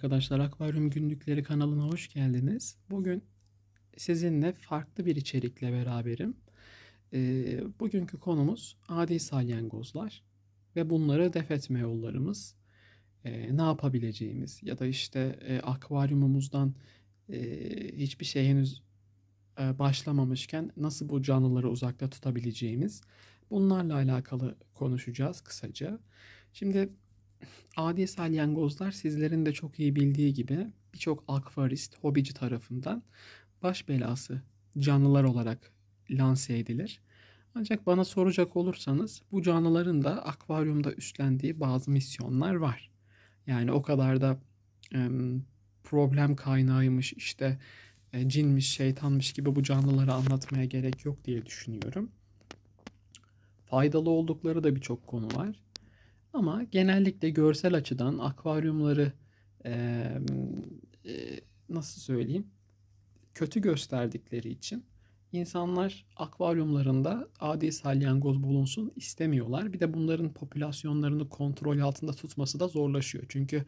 arkadaşlar, Akvaryum Günlükleri kanalına hoş geldiniz. Bugün sizinle farklı bir içerikle beraberim. Bugünkü konumuz adi salyangozlar ve bunları def etme yollarımız. Ne yapabileceğimiz ya da akvaryumumuzdan hiçbir şey henüz başlamamışken nasıl bu canlıları uzakta tutabileceğimiz. Bunlarla alakalı konuşacağız kısaca. Şimdi adi salyangozlar sizlerin de çok iyi bildiği gibi birçok akvarist, hobici tarafından baş belası canlılar olarak lanse edilir. Ancak bana soracak olursanız bu canlıların da akvaryumda üstlendiği bazı misyonlar var. Yani o kadar da problem kaynağıymış cinmiş, şeytanmış gibi bu canlıları anlatmaya gerek yok diye düşünüyorum. Faydalı oldukları da birçok konu var. Ama genellikle görsel açıdan akvaryumları eee, nasıl söyleyeyim, kötü gösterdikleri için insanlar akvaryumlarında adi salyangoz bulunsun istemiyorlar. Bir de bunların popülasyonlarını kontrol altında tutması da zorlaşıyor. Çünkü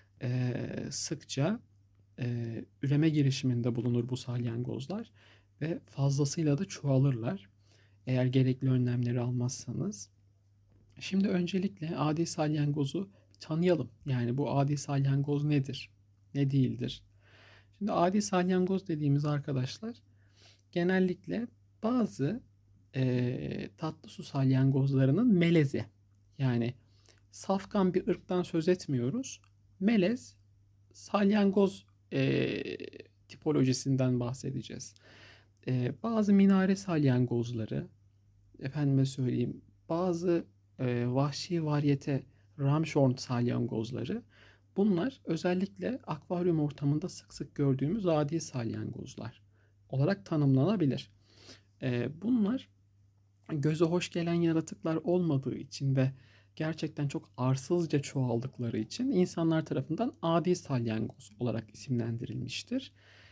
sıkça üreme girişiminde bulunur bu salyangozlar ve fazlasıyla da çoğalırlar eğer gerekli önlemleri almazsanız. Şimdi öncelikle adi salyangozu tanıyalım. Yani bu adi salyangoz nedir? Ne değildir? Şimdi adi salyangoz dediğimiz arkadaşlar genellikle bazı tatlı su salyangozlarının melezi. Yani safkan bir ırktan söz etmiyoruz. Melez salyangoz tipolojisinden bahsedeceğiz. Bazı minare salyangozları, efendime söyleyeyim, bazı vahşi varyete Ramshorn salyangozları, bunlar özellikle akvaryum ortamında sık sık gördüğümüz adi salyangozlar olarak tanımlanabilir. Bunlar göze hoş gelen yaratıklar olmadığı için ve gerçekten çok arsızca çoğaldıkları için insanlar tarafından adi salyangoz olarak isimlendirilmiştir.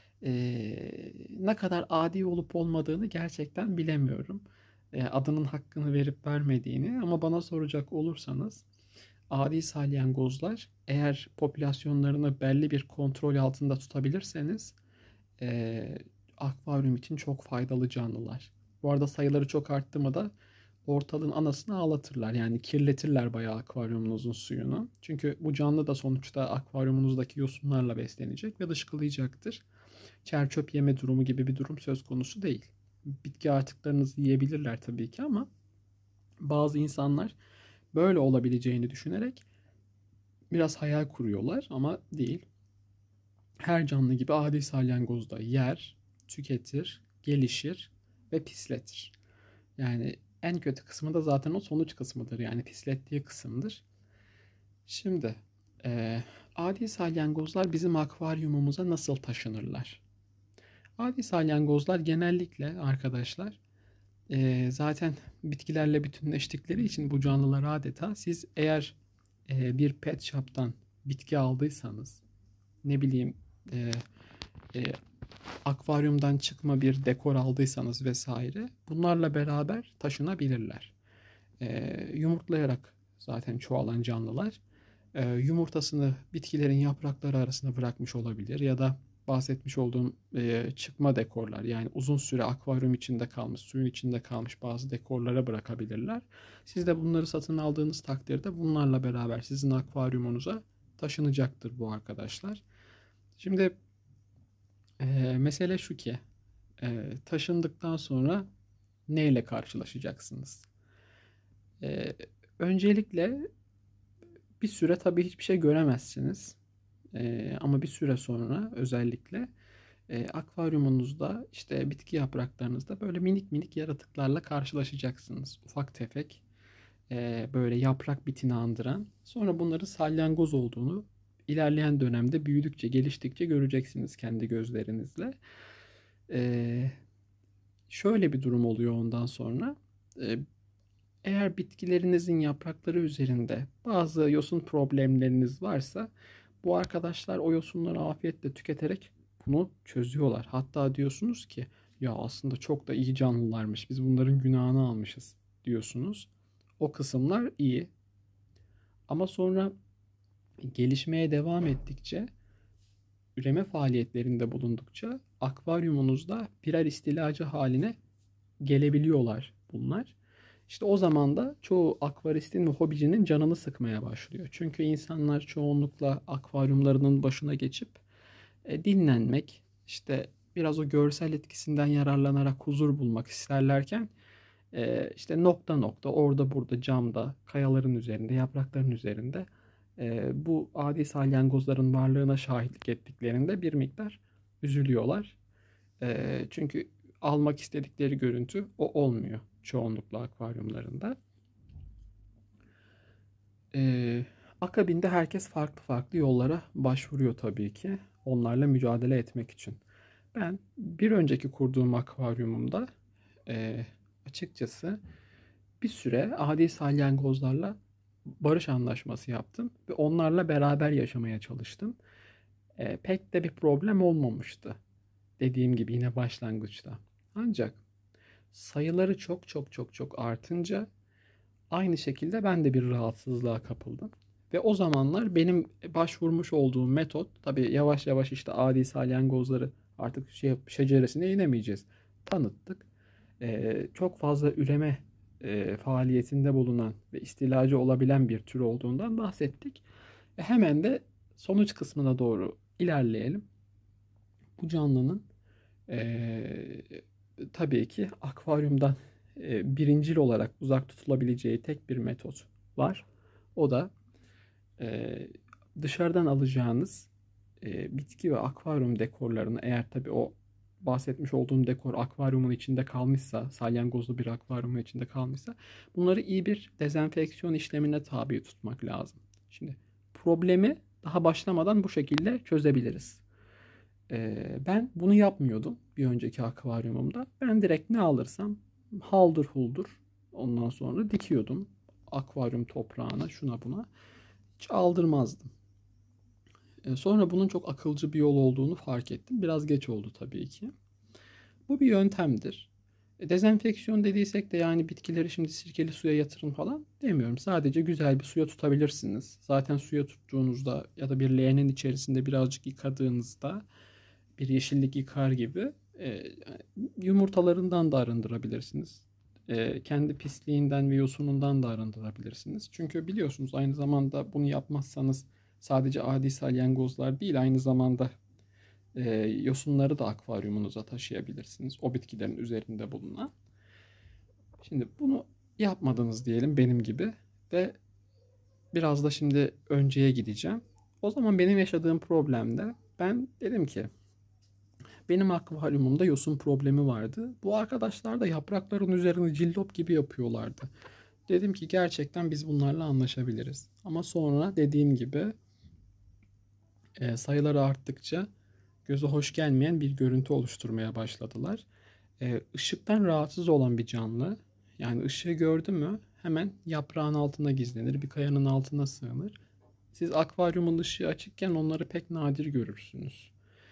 Ne kadar adi olup olmadığını gerçekten bilemiyorum. Adının hakkını verip vermediğini, ama bana soracak olursanız adi salyangozlar, eğer popülasyonlarını belli bir kontrol altında tutabilirseniz, e, akvaryum için çok faydalı canlılar. Bu arada sayıları çok arttı mı da ortalığın anasını ağlatırlar. Yani kirletirler bayağı akvaryumunuzun suyunu. Çünkü bu canlı da sonuçta akvaryumunuzdaki yosunlarla beslenecek ve dışkılayacaktır. Çer çöp yeme durumu gibi bir durum söz konusu değil. Bitki artıklarınızı yiyebilirler tabii ki, ama bazı insanlar böyle olabileceğini düşünerek biraz hayal kuruyorlar, ama değil. Her canlı gibi adi salyangoz da yer, tüketir, gelişir ve pisletir. Yani en kötü kısmı da zaten o sonuç kısmıdır. Yani pislettiği kısımdır. Şimdi adi salyangozlar bizim akvaryumumuza nasıl taşınırlar? Adi salyangozlar genellikle arkadaşlar zaten bitkilerle bütünleştikleri için bu canlılar, adeta siz eğer bir pet shop'tan bitki aldıysanız, ne bileyim, e, e, akvaryumdan çıkma bir dekor aldıysanız vesaire, bunlarla beraber taşınabilirler. Yumurtlayarak zaten çoğalan canlılar yumurtasını bitkilerin yaprakları arasında bırakmış olabilir ya da bahsetmiş olduğum çıkma dekorlar, yani uzun süre akvaryum içinde kalmış, suyun içinde kalmış bazı dekorlara bırakabilirler. Siz de bunları satın aldığınız takdirde bunlarla beraber sizin akvaryumunuza taşınacaktır bu arkadaşlar. Şimdi mesele şu ki, taşındıktan sonra neyle karşılaşacaksınız? E, Öncelikle bir süre tabii hiçbir şey göremezsiniz. Ama bir süre sonra özellikle akvaryumunuzda, işte bitki yapraklarınızda böyle minik minik yaratıklarla karşılaşacaksınız. Ufak tefek, böyle yaprak bitini andıran. Sonra bunların salyangoz olduğunu ilerleyen dönemde büyüdükçe, geliştikçe göreceksiniz kendi gözlerinizle. E, Şöyle bir durum oluyor ondan sonra. E, Eğer bitkilerinizin yaprakları üzerinde bazı yosun problemleriniz varsa, bu arkadaşlar o yosunları afiyetle tüketerek bunu çözüyorlar. Hatta diyorsunuz ki, ya aslında çok da iyi canlılarmış, biz bunların günahını almışız diyorsunuz. O kısımlar iyi. Ama sonra gelişmeye devam ettikçe üreme faaliyetlerinde bulundukça akvaryumunuzda birer istilacı haline gelebiliyorlar bunlar. İşte o zaman da çoğu akvaristin ve hobicinin canını sıkmaya başlıyor. Çünkü insanlar çoğunlukla akvaryumlarının başına geçip dinlenmek, işte biraz o görsel etkisinden yararlanarak huzur bulmak isterlerken işte nokta nokta orada burada camda, kayaların üzerinde, yaprakların üzerinde bu adi salyangozların varlığına şahitlik ettiklerinde bir miktar üzülüyorlar. Çünkü almak istedikleri görüntü o olmuyor çoğunlukla akvaryumlarında. Akabinde herkes farklı farklı yollara başvuruyor tabii ki onlarla mücadele etmek için. Ben bir önceki kurduğum akvaryumumda açıkçası bir süre adi salyangozlarla barış anlaşması yaptım ve onlarla beraber yaşamaya çalıştım. Pek de bir problem olmamıştı. Dediğim gibi yine başlangıçta. Ancak sayıları çok çok çok çok artınca aynı şekilde ben de bir rahatsızlığa kapıldım. Ve o zamanlar benim başvurmuş olduğum metot, tabii yavaş yavaş işte adi salyangozları artık şeceresine inemeyeceğiz. Tanıttık. Çok fazla üreme faaliyetinde bulunan ve istilacı olabilen bir tür olduğundan bahsettik. Hemen de sonuç kısmına doğru ilerleyelim. Bu canlının e, tabii ki akvaryumdan birincil olarak uzak tutulabileceği tek bir metot var. O da dışarıdan alacağınız bitki ve akvaryum dekorlarını, eğer tabii o bahsetmiş olduğum dekor akvaryumun içinde kalmışsa, salyangozlu bir akvaryumun içinde kalmışsa, bunları iyi bir dezenfeksiyon işlemine tabi tutmak lazım. Şimdi problemi daha başlamadan bu şekilde çözebiliriz. Ben bunu yapmıyordum bir önceki akvaryumumda. Ben direkt ne alırsam haldır huldur ondan sonra dikiyordum akvaryum toprağına, şuna buna. Hiç aldırmazdım. Sonra bunun çok akılcı bir yol olduğunu fark ettim. Biraz geç oldu tabii ki. Bu bir yöntemdir. Dezenfeksiyon dediysek de yani bitkileri şimdi sirkeli suya yatırın falan demiyorum. Sadece güzel bir suya tutabilirsiniz. Zaten suya tuttuğunuzda ya da bir leğenin içerisinde birazcık yıkadığınızda bir yeşillik yıkar gibi yumurtalarından da arındırabilirsiniz. Kendi pisliğinden ve yosunundan da arındırabilirsiniz. Çünkü biliyorsunuz aynı zamanda bunu yapmazsanız sadece adi salyangozlar değil, aynı zamanda yosunları da akvaryumunuza taşıyabilirsiniz. O bitkilerin üzerinde bulunan. Şimdi bunu yapmadınız diyelim benim gibi ve biraz da şimdi önceye gideceğim. O zaman benim yaşadığım problemde ben dedim ki benim akvaryumumda yosun problemi vardı. Bu arkadaşlar da yaprakların üzerini cillop gibi yapıyorlardı. Dedim ki gerçekten biz bunlarla anlaşabiliriz. Ama sonra dediğim gibi sayıları arttıkça göze hoş gelmeyen bir görüntü oluşturmaya başladılar. Işıktan rahatsız olan bir canlı, yani ışığı gördü mü hemen yaprağın altına gizlenir, bir kayanın altına sığınır. Siz akvaryumun ışığı açıkken onları pek nadir görürsünüz.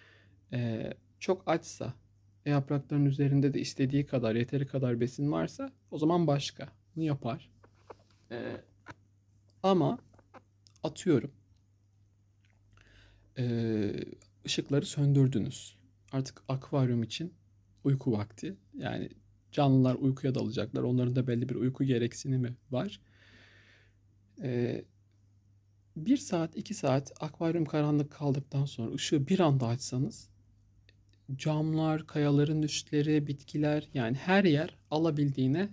Çok açsa ve yaprakların üzerinde de istediği kadar, yeteri kadar besin varsa o zaman başka. Bunu yapar. Ama atıyorum ışıkları söndürdünüz. Artık akvaryum için uyku vakti. Yani canlılar uykuya dalacaklar. Onların da belli bir uyku gereksinimi var. Bir saat, 2 saat akvaryum karanlık kaldıktan sonra ışığı bir anda açsanız camlar, kayaların üstleri, bitkiler, yani her yer alabildiğine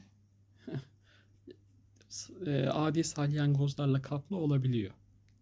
adi salyangozlarla kaplı olabiliyor.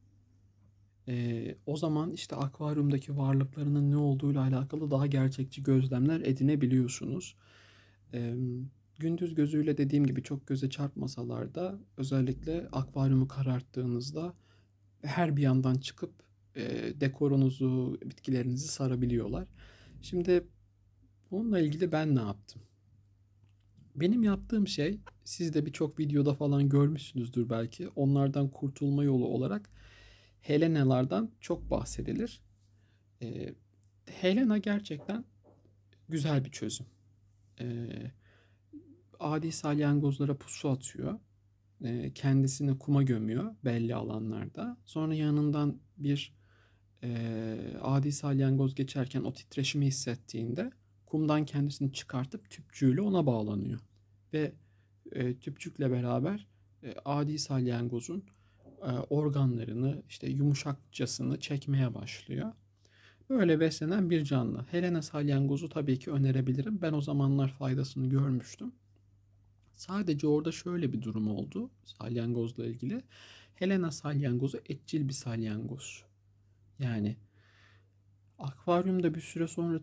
O zaman işte akvaryumdaki varlıklarının ne olduğuyla alakalı daha gerçekçi gözlemler edinebiliyorsunuz. Ee, Gündüz gözüyle dediğim gibi çok göze çarpmasalar da özellikle akvaryumu kararttığınızda her bir yandan çıkıp dekorunuzu, bitkilerinizi sarabiliyorlar. Şimdi bununla ilgili ben ne yaptım? Benim yaptığım şey, siz de birçok videoda falan görmüşsünüzdür belki. Onlardan kurtulma yolu olarak Helenalardan çok bahsedilir. Ee, Helena gerçekten güzel bir çözüm. Ee, Adi salyangozlara pusu atıyor. Kendisini kuma gömüyor belli alanlarda. Sonra yanından bir adi salyangoz geçerken o titreşimi hissettiğinde kumdan kendisini çıkartıp tüpçüğüyle ona bağlanıyor. Ve tüpçükle beraber adi salyangozun organlarını, işte yumuşakçasını çekmeye başlıyor. Böyle beslenen bir canlı. Helena salyangozu tabii ki önerebilirim. Ben o zamanlar faydasını görmüştüm. Sadece orada şöyle bir durum oldu salyangozla ilgili. Helena salyangozu etçil bir salyangoz. Yani akvaryumda bir süre sonra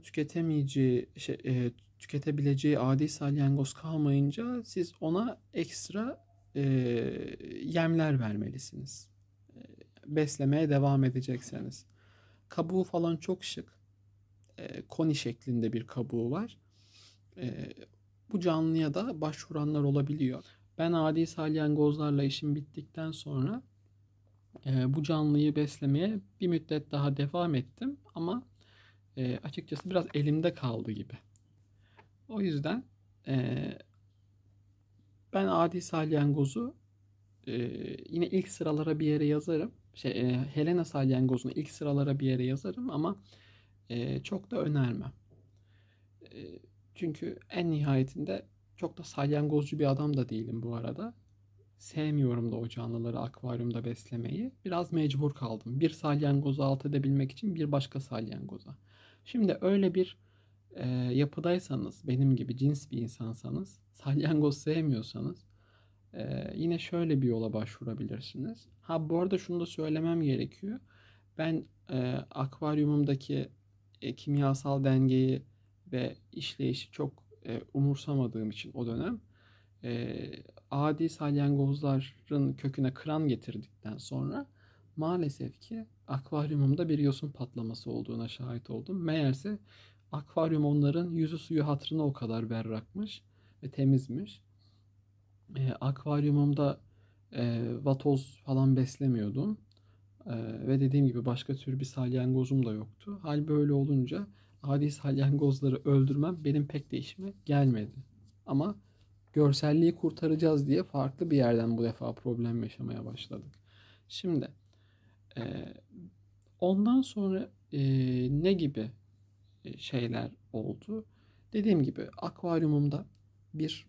tüketebileceği adi salyangoz kalmayınca siz ona ekstra e, yemler vermelisiniz. Beslemeye devam edecekseniz. Kabuğu falan çok şık. Koni şeklinde bir kabuğu var. E, Bu canlıya da başvuranlar olabiliyor. Ben adi salyangozlarla işim bittikten sonra bu canlıyı beslemeye bir müddet daha devam ettim ama açıkçası biraz elimde kaldı gibi. O yüzden e, ben adi salyangozu yine ilk sıralara bir yere yazarım. Helena salyangozunu ilk sıralara bir yere yazarım ama çok da önermem. E, Çünkü en nihayetinde çok da salyangozcu bir adam da değilim bu arada. Sevmiyorum da o canlıları akvaryumda beslemeyi. Biraz mecbur kaldım. Bir salyangozu alt edebilmek için bir başka salyangoza. Şimdi öyle bir yapıdaysanız, benim gibi cins bir insansanız, salyangoz sevmiyorsanız yine şöyle bir yola başvurabilirsiniz. Ha bu arada şunu da söylemem gerekiyor. Ben akvaryumumdaki kimyasal dengeyi ve işleyişi çok umursamadığım için o dönem e, adi salyangozların köküne kıran getirdikten sonra maalesef ki akvaryumumda bir yosun patlaması olduğuna şahit oldum. Meğerse akvaryum onların yüzü suyu hatırına o kadar berrakmış ve temizmiş. Akvaryumumda vatoz falan beslemiyordum. Ve dediğim gibi başka tür bir salyangozum da yoktu. Hal böyle olunca adi salyangozları öldürmem benim pek de işime gelmedi. Ama görselliği kurtaracağız diye farklı bir yerden bu defa problem yaşamaya başladık. Şimdi e, ondan sonra ne gibi şeyler oldu? Dediğim gibi akvaryumumda bir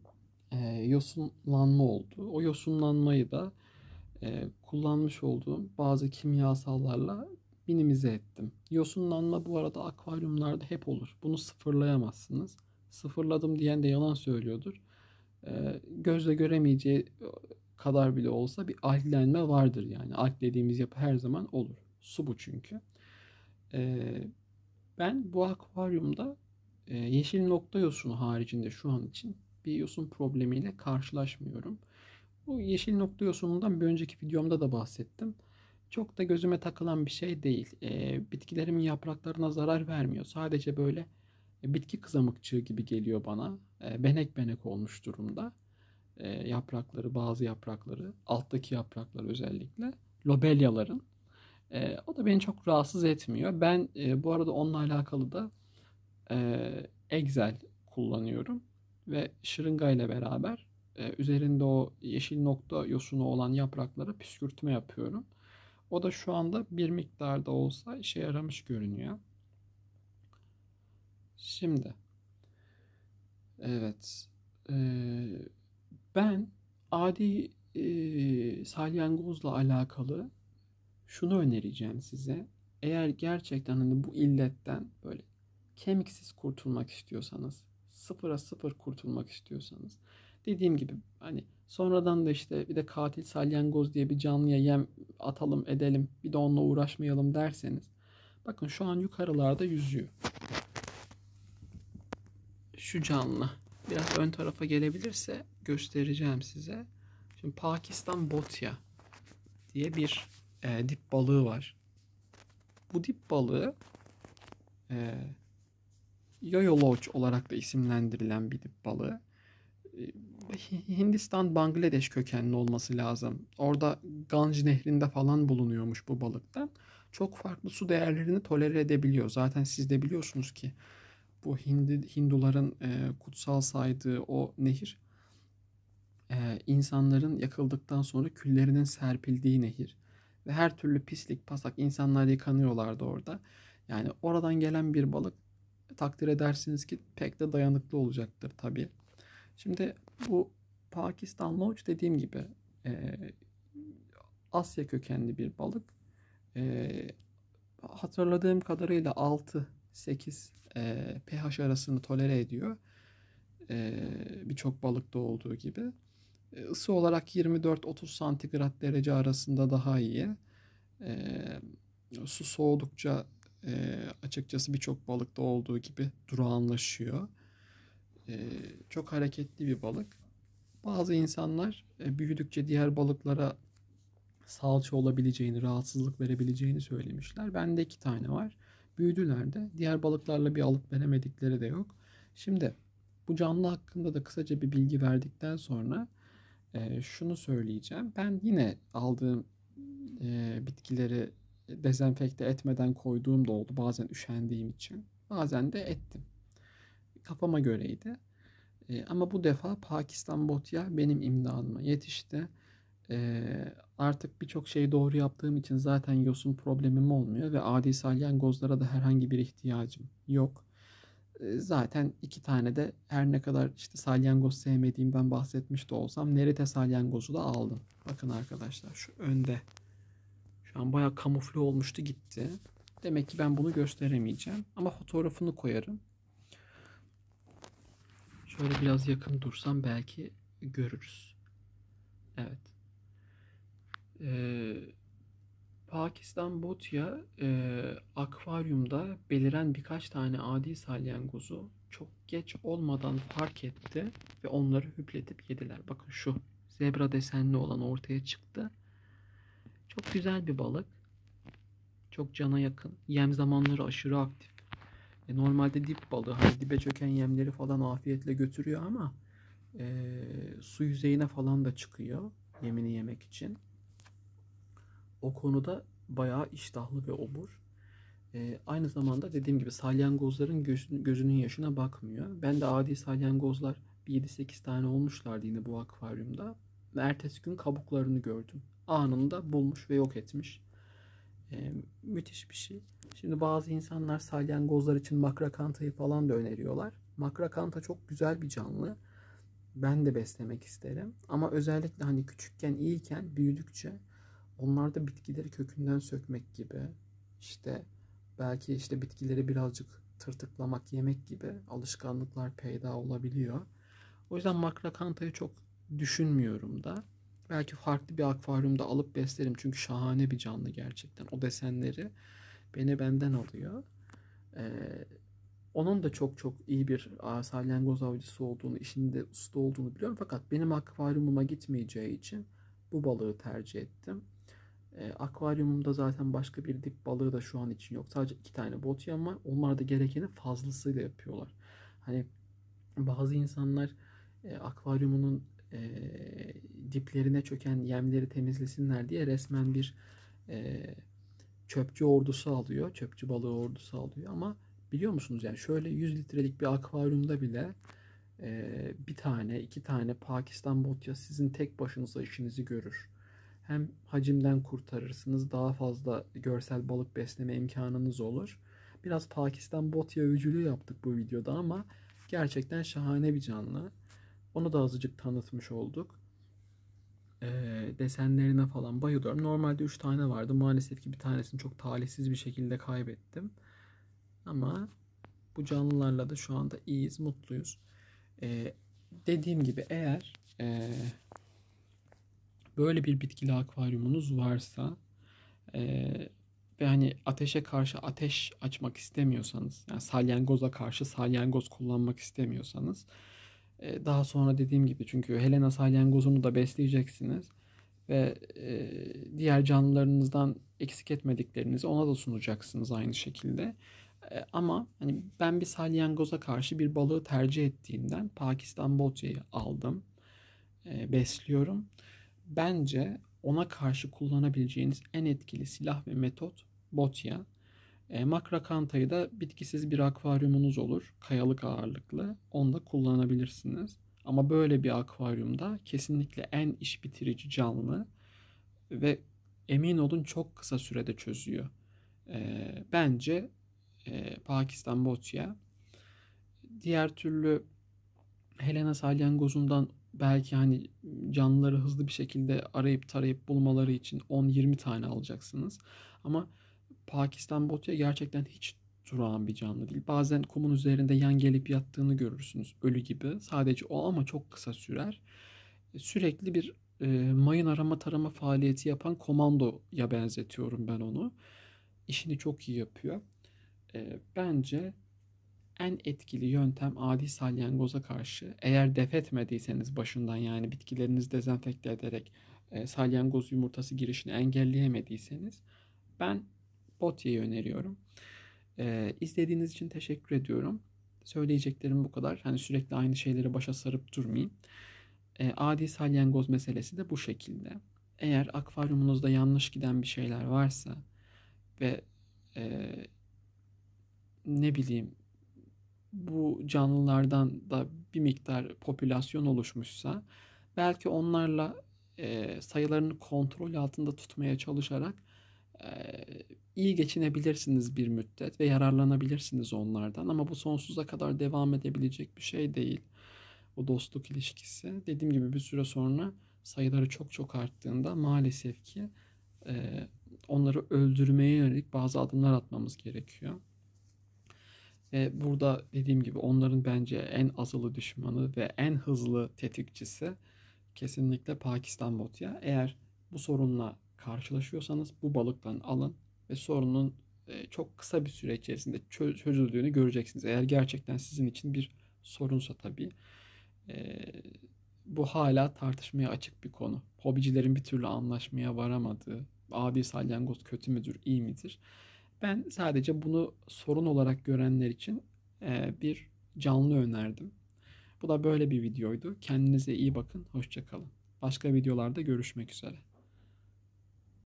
yosunlanma oldu. O yosunlanmayı da kullanmış olduğum bazı kimyasallarla minimize ettim. Yosunlanma bu arada akvaryumlarda hep olur. Bunu sıfırlayamazsınız. Sıfırladım diyen de yalan söylüyordur. Gözle göremeyeceği kadar bile olsa bir alglenme vardır yani. Alg dediğimiz yapı her zaman olur. Su bu çünkü. E, Ben bu akvaryumda yeşil nokta yosunu haricinde şu an için bir yosun problemiyle karşılaşmıyorum. Bu yeşil nokta yosunundan bir önceki videomda da bahsettim. Çok da gözüme takılan bir şey değil. Bitkilerimin yapraklarına zarar vermiyor. Sadece böyle bitki kızamıkçığı gibi geliyor bana. Benek benek olmuş durumda. Yaprakları, bazı yaprakları, alttaki yapraklar özellikle. Lobelyaların. O da beni çok rahatsız etmiyor. Ben bu arada onunla alakalı da Excel kullanıyorum. Ve şırınga ile beraber üzerinde o yeşil nokta yosunu olan yapraklara püskürtme yapıyorum. O da şu anda bir miktarda olsa işe yaramış görünüyor. Şimdi evet, ben adi salyangozla alakalı şunu önereceğim size. Eğer gerçekten hani bu illetten böyle kemiksiz kurtulmak istiyorsanız, sıfıra sıfır kurtulmak istiyorsanız, dediğim gibi hani sonradan da işte bir de katil salyangoz diye bir canlıya yem atalım edelim, bir de onunla uğraşmayalım derseniz, bakın şu an yukarılarda yüzüyor. Şu canlı biraz ön tarafa gelebilirse göstereceğim size. Şimdi Pakistan botya diye bir dip balığı var. Bu dip balığı e, Yo-Yo Lodge olarak da isimlendirilen bir dip balığı. Hindistan, Bangladeş kökenli olması lazım. Orada Ganj nehrinde falan bulunuyormuş bu balıktan. Çok farklı su değerlerini tolere edebiliyor. Zaten siz de biliyorsunuz ki bu Hinduların kutsal saydığı o nehir insanların yakıldıktan sonra küllerinin serpildiği nehir. Ve her türlü pislik, pasak, insanlar yıkanıyorlardı orada. Yani oradan gelen bir balık takdir edersiniz ki pek de dayanıklı olacaktır tabii. Şimdi bu Pakistan Loach dediğim gibi e, Asya kökenli bir balık. E, Hatırladığım kadarıyla 6-8 pH arasını tolere ediyor. Birçok balıkta olduğu gibi. Isı olarak 24-30 santigrat derece arasında daha iyi. E, Su soğudukça açıkçası birçok balıkta olduğu gibi durağanlaşıyor. Çok hareketli bir balık. Bazı insanlar büyüdükçe diğer balıklara salça olabileceğini, rahatsızlık verebileceğini söylemişler. Bende 2 tane var. Büyüdüler de. Diğer balıklarla bir alıp veremedikleri de yok. Şimdi bu canlı hakkında da kısaca bir bilgi verdikten sonra şunu söyleyeceğim. Ben yine aldığım bitkileri dezenfekte etmeden koyduğum da oldu. Bazen üşendiğim için. Bazen de ettim. Kafama göreydi. Ama bu defa Pakistan botya benim imdadıma yetişti. Artık birçok şeyi doğru yaptığım için zaten yosun problemim olmuyor ve adi salyangozlara da herhangi bir ihtiyacım yok. Zaten 2 tane de her ne kadar işte salyangoz sevmediğimden bahsetmiş de olsam nerite salyangozu da aldım. Bakın arkadaşlar şu önde. Şu an bayağı kamufle olmuştu gitti. Demek ki ben bunu gösteremeyeceğim. Ama fotoğrafını koyarım. Şöyle biraz yakın dursam belki görürüz. Evet. Ee, Pakistan botya akvaryumda beliren birkaç tane adi salyangozu çok geç olmadan fark etti ve onları hüpletip yediler. Bakın şu zebra desenli olan ortaya çıktı. Çok güzel bir balık. Çok cana yakın. Yem zamanları aşırı aktif. Normalde dip balığı hani dibe çöken yemleri falan afiyetle götürüyor ama su yüzeyine falan da çıkıyor yemini yemek için. O konuda bayağı iştahlı ve obur. Aynı zamanda dediğim gibi salyangozların gözünün yaşına bakmıyor. Ben de adi salyangozlar 7-8 tane olmuşlardı yine bu akvaryumda. Ve ertesi gün kabuklarını gördüm. Anında bulmuş ve yok etmiş. Müthiş bir şey. Şimdi bazı insanlar salyangozlar için makrakantayı falan da öneriyorlar. Makrakanta çok güzel bir canlı. Ben de beslemek isterim. Ama özellikle hani küçükken iyiyken büyüdükçe onlarda bitkileri kökünden sökmek gibi işte belki işte bitkileri birazcık tırtıklamak, yemek gibi alışkanlıklar peyda olabiliyor. O yüzden makrakantayı çok düşünmüyorum da. Belki farklı bir akvaryumda alıp beslerim. Çünkü şahane bir canlı gerçekten. O desenleri beni benden alıyor. Ee, Onun da çok çok iyi bir salyangoz avcısı olduğunu, işinde usta olduğunu biliyorum. Fakat benim akvaryumuma gitmeyeceği için bu balığı tercih ettim. Akvaryumumda zaten başka bir dip balığı da şu an için yok. Sadece 2 tane botyam var. Onlar da gerekeni fazlasıyla yapıyorlar. Hani bazı insanlar akvaryumunun diplerine çöken yemleri temizlesinler diye resmen bir e, çöpçü ordusu alıyor. Çöpçü balığı ordusu alıyor ama biliyor musunuz yani şöyle 100 litrelik bir akvaryumda bile 1 tane 2 tane Pakistan botya sizin tek başınıza işinizi görür. Hem hacimden kurtarırsınız, daha fazla görsel balık besleme imkanınız olur. Biraz Pakistan botya övücülüğü yaptık bu videoda ama gerçekten şahane bir canlı. Onu da azıcık tanıtmış olduk. Desenlerine falan bayılıyorum. Normalde 3 tane vardı. Maalesef ki bir tanesini çok talihsiz bir şekilde kaybettim. Ama bu canlılarla da şu anda iyiyiz, mutluyuz. Ee, Dediğim gibi eğer böyle bir bitkili akvaryumunuz varsa ve hani ateşe karşı ateş açmak istemiyorsanız, yani salyangoza karşı salyangoz kullanmak istemiyorsanız, daha sonra dediğim gibi çünkü Helena salyangozunu da besleyeceksiniz ve diğer canlılarınızdan eksik etmediklerinizi ona da sunacaksınız aynı şekilde. Ama hani ben bir salyangoza karşı bir balığı tercih ettiğimden Pakistan botyayı aldım, besliyorum. Bence ona karşı kullanabileceğiniz en etkili silah ve metot botya. Makrakantayı da bitkisiz bir akvaryumunuz olur. Kayalık ağırlıklı. Onu da kullanabilirsiniz. Ama böyle bir akvaryumda kesinlikle en iş bitirici canlı ve emin olun çok kısa sürede çözüyor. Bence Pakistan botya. Diğer türlü Helena salyangozundan belki hani canlıları hızlı bir şekilde arayıp tarayıp bulmaları için 10-20 tane alacaksınız. Ama Pakistan botya gerçekten hiç durağan bir canlı değil. Bazen kumun üzerinde yan gelip yattığını görürsünüz ölü gibi. Sadece o ama çok kısa sürer. Sürekli bir mayın arama tarama faaliyeti yapan komandoya benzetiyorum ben onu. İşini çok iyi yapıyor. Bence en etkili yöntem adi salyangoza karşı, eğer def etmediyseniz başından, yani bitkilerinizi dezenfekte ederek salyangoz yumurtası girişini engelleyemediyseniz, ben Botya'yı öneriyorum. İzlediğiniz için teşekkür ediyorum. Söyleyeceklerim bu kadar. Hani sürekli aynı şeyleri başa sarıp durmayayım. Adi salyangoz meselesi de bu şekilde. Eğer akvaryumunuzda yanlış giden bir şeyler varsa ve e, ne bileyim, bu canlılardan da bir miktar popülasyon oluşmuşsa, belki onlarla sayılarını kontrol altında tutmaya çalışarak e, iyi geçinebilirsiniz bir müddet ve yararlanabilirsiniz onlardan. Ama bu sonsuza kadar devam edebilecek bir şey değil. O dostluk ilişkisi. Dediğim gibi bir süre sonra sayıları çok çok arttığında maalesef ki onları öldürmeye yönelik bazı adımlar atmamız gerekiyor. Ve burada dediğim gibi onların bence en azılı düşmanı ve en hızlı tetikçisi kesinlikle Pakistan botya. Eğer bu sorunla karşılaşıyorsanız bu balıktan alın ve sorunun çok kısa bir süre içerisinde çözüldüğünü göreceksiniz. Eğer gerçekten sizin için bir sorunsa tabii. E, Bu hala tartışmaya açık bir konu. Hobicilerin bir türlü anlaşmaya varamadığı, adi salyangoz kötü müdür, iyi midir? Ben sadece bunu sorun olarak görenler için bir canlı önerdim. Bu da böyle bir videoydu. Kendinize iyi bakın, hoşça kalın. Başka videolarda görüşmek üzere.